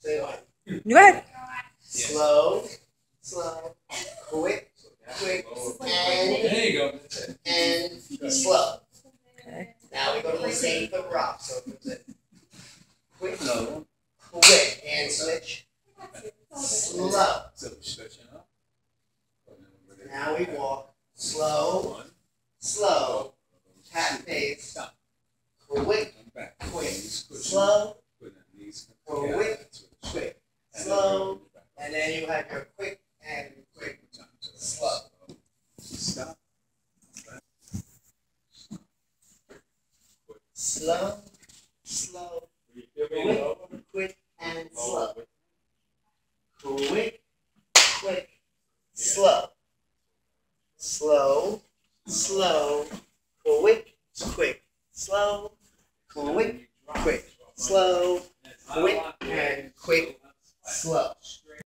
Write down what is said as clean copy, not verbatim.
Go ahead. Slow, slow, quick, quick, and slow. Okay. Now we go to the same foot rock. So it's a quick, quick, and switch. Slow. Now we walk slow, slow, tap pace, quick, quick, slow, quick, quick, slow, and then you have your quick and quick, slow. Stop. Slow, slow, quick, quick, and slow. Quick, quick, slow. Slow, slow, quick, quick, slow, quick, quick, slow, quick, and quick, slow.